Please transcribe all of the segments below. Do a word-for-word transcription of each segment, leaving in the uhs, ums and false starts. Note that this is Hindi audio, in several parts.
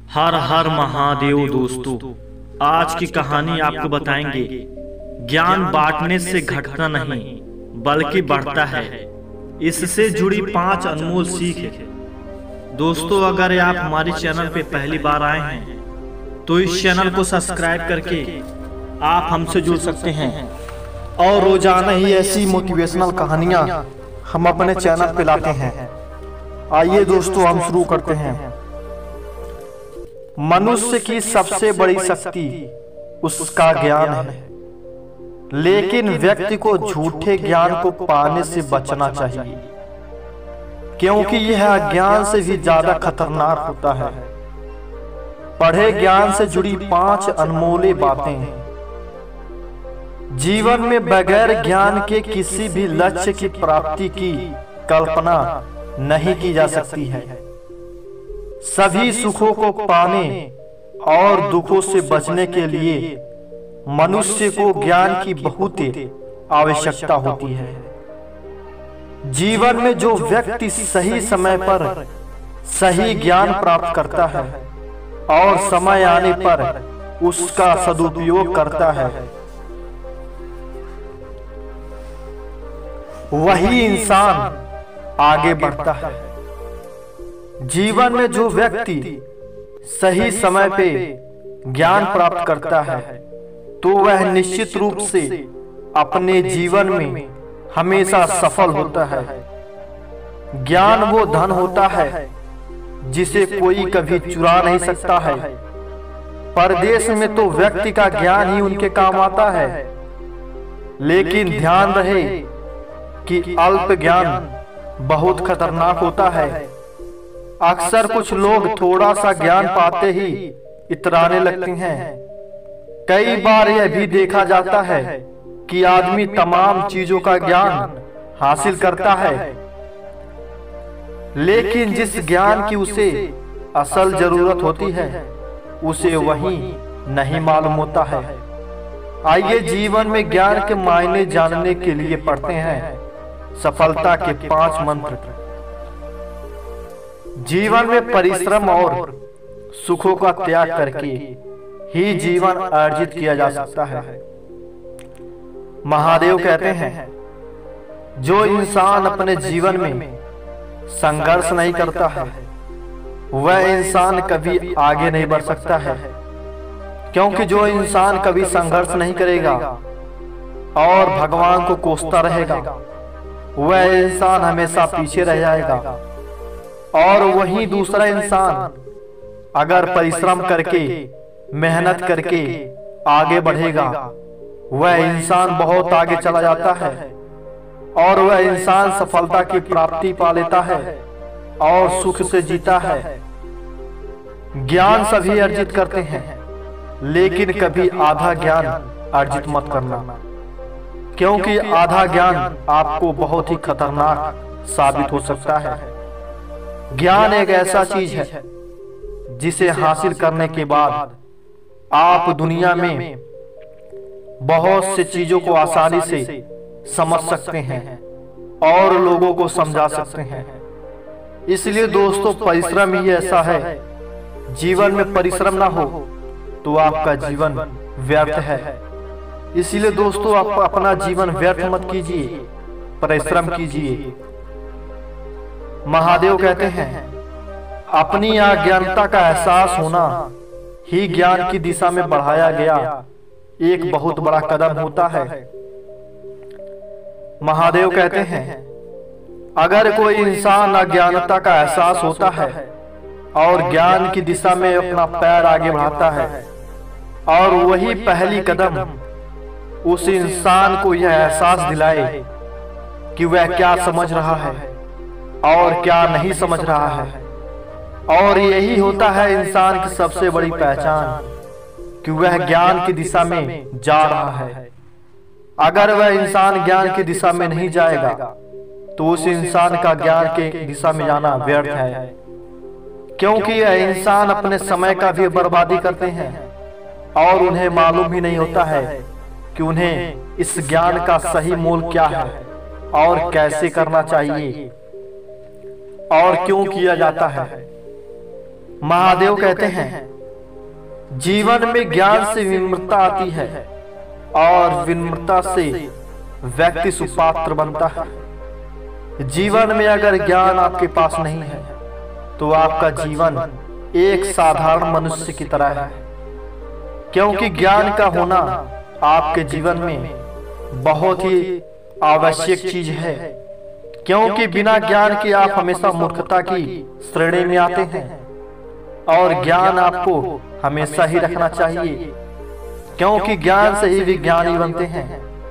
हर हर महादेव। दोस्तों, आज की कहानी आपको बताएंगे ज्ञान बांटने से घटता नहीं बल्कि बढ़ता है। इससे जुड़ी पांच अनमोल सीख है। दोस्तों, अगर आप हमारे चैनल पे पहली बार आए हैं तो इस चैनल को सब्सक्राइब करके आप हमसे जुड़ सकते हैं और रोजाना ही ऐसी मोटिवेशनल कहानियां हम अपने चैनल पे लाते हैं। आइए दोस्तों, हम शुरू करते हैं। मनुष्य की सबसे बड़ी शक्ति उसका ज्ञान है, लेकिन व्यक्ति को झूठे ज्ञान को पाने से बचना चाहिए, क्योंकि यह अज्ञान से भी ज्यादा खतरनाक होता है। पढ़े ज्ञान से जुड़ी पांच अनमोल बातें। जीवन में बगैर ज्ञान के किसी भी लक्ष्य की प्राप्ति की कल्पना नहीं की जा सकती है। सभी सुखों को पाने और दुखों से बचने के लिए मनुष्य को ज्ञान की बहुत आवश्यकता होती है। जीवन में जो व्यक्ति सही समय पर सही ज्ञान प्राप्त करता है और समय आने पर उसका सदुपयोग करता है, वही इंसान आगे बढ़ता है। जीवन में जो व्यक्ति सही समय पे ज्ञान प्राप्त करता है तो वह निश्चित रूप से अपने जीवन में हमेशा सफल होता है। ज्ञान वो धन होता है जिसे कोई कभी चुरा नहीं सकता है। परदेश में तो व्यक्ति का ज्ञान ही उनके काम आता है, लेकिन ध्यान रहे कि अल्प ज्ञान बहुत खतरनाक होता है। अक्सर कुछ लोग थोड़ा सा ज्ञान पाते ही इतराने लगते हैं। कई बार यह भी देखा जाता है कि आदमी तमाम चीजों का ज्ञान हासिल करता है, लेकिन जिस ज्ञान की उसे असल जरूरत होती है उसे वही नहीं मालूम होता है। आइए जीवन में ज्ञान के मायने जानने के लिए पढ़ते हैं सफलता के पांच मंत्र। जीवन में परिश्रम और सुखों का त्याग करके ही जीवन अर्जित किया जा सकता है। महादेव कहते हैं, जो इंसान अपने जीवन में संघर्ष नहीं करता है वह इंसान कभी आगे नहीं बढ़ सकता है, क्योंकि जो इंसान कभी संघर्ष नहीं करेगा और भगवान को कोसता रहेगा वह इंसान हमेशा पीछे रह जाएगा। और वही दूसरा इंसान अगर परिश्रम करके मेहनत करके आगे बढ़ेगा वह इंसान बहुत आगे चला जाता है और वह इंसान सफलता की प्राप्ति पा लेता है और सुख से जीता है। ज्ञान सभी अर्जित करते हैं, लेकिन कभी आधा ज्ञान अर्जित मत करना, क्योंकि आधा ज्ञान आपको बहुत ही खतरनाक साबित हो सकता है। ज्ञान एक ऐसा चीज है जिसे हासिल करने के बाद आप दुनिया में बहुत से चीजों को आसानी से समझ सकते हैं और लोगों को समझा सकते हैं। इसलिए दोस्तों, परिश्रम ही ऐसा है, जीवन में परिश्रम ना हो तो आपका जीवन व्यर्थ है। इसलिए दोस्तों, आप अपना जीवन व्यर्थ मत कीजिए, परिश्रम कीजिए। महादेव कहते हैं, अपनी अज्ञानता का एहसास होना ही ज्ञान की दिशा में बढ़ाया गया एक बहुत बड़ा कदम होता है। महादेव कहते हैं, अगर कोई इंसान अज्ञानता का एहसास होता है और ज्ञान की दिशा में अपना पैर आगे बढ़ाता है और वही पहली कदम उस इंसान को यह एहसास दिलाए कि वह क्या समझ रहा है और क्या नहीं समझ रहा है, और यही होता है इंसान की सबसे बड़ी पहचान कि वह ज्ञान की दिशा में जा रहा है। अगर वह इंसान ज्ञान की दिशा में नहीं जाएगा तो उस इंसान का ज्ञान के दिशा में जाना व्यर्थ है, क्योंकि यह इंसान अपने समय का भी बर्बादी करते हैं और उन्हें मालूम ही नहीं होता है कि उन्हें इस ज्ञान का सही मोल क्या है और कैसे करना चाहिए और क्यों किया जाता है। महादेव कहते हैं, जीवन में ज्ञान से विनम्रता आती है और विनम्रता से व्यक्ति सुपात्र बनता है। जीवन में अगर ज्ञान आपके पास नहीं है तो आपका जीवन एक साधारण मनुष्य की तरह है, क्योंकि ज्ञान का होना आपके जीवन में बहुत ही आवश्यक चीज है। क्योंकि बिना ज्ञान के आप हमेशा मूर्खता की श्रेणी में आते हैं और ज्ञान आपको हमेशा ही रखना चाहिए, क्योंकि ज्ञान से ही विज्ञानी बनते हैं।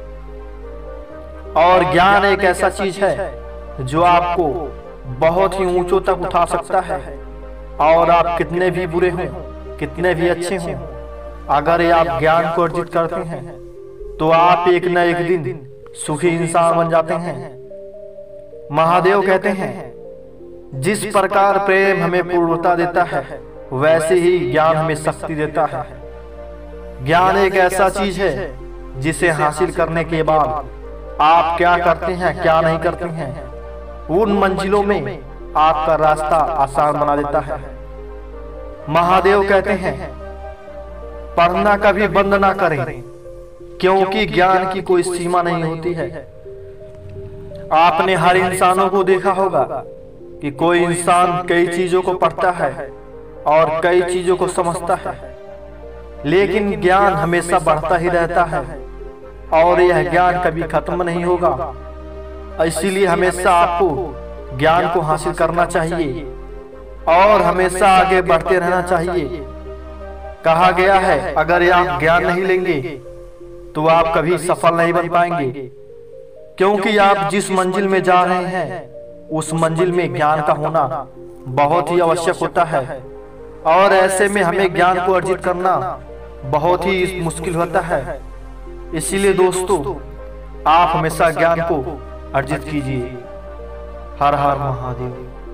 और ज्ञान एक ऐसा चीज है जो आपको बहुत ही ऊंचों तक उठा सकता है। और आप कितने भी बुरे हों, कितने भी अच्छे हों, अगर ये आप ज्ञान को अर्जित करते हैं तो आप एक न एक दिन सुखी इंसान बन जाते हैं। महादेव कहते हैं, जिस प्रकार प्रेम हमें पूर्णता देता है वैसे ही ज्ञान हमें शक्ति देता है। ज्ञान एक ऐसा चीज है जिसे हासिल करने के बाद आप क्या करते हैं क्या नहीं करते हैं, उन मंजिलों में आपका रास्ता आसान बना देता है। महादेव कहते हैं, पढ़ना कभी बंद ना करें, क्योंकि ज्ञान की कोई सीमा नहीं होती है। आपने हर इंसानों को देखा होगा कि कोई इंसान कई चीजों को पढ़ता है और कई चीजों को समझता है, लेकिन ज्ञान हमेशा बढ़ता ही रहता है और यह ज्ञान कभी खत्म नहीं होगा। इसीलिए हमेशा आपको ज्ञान को हासिल करना चाहिए और हमेशा आगे बढ़ते रहना चाहिए। कहा गया है, अगर आप ज्ञान नहीं लेंगे तो आप कभी सफल नहीं बन पाएंगे, क्योंकि आप जिस मंजिल में जा रहे हैं उस मंजिल में ज्ञान का होना बहुत ही आवश्यक होता है। और ऐसे में हमें ज्ञान को अर्जित करना बहुत ही मुश्किल होता है। इसीलिए दोस्तों, आप हमेशा ज्ञान को अर्जित कीजिए। हर हर महादेव।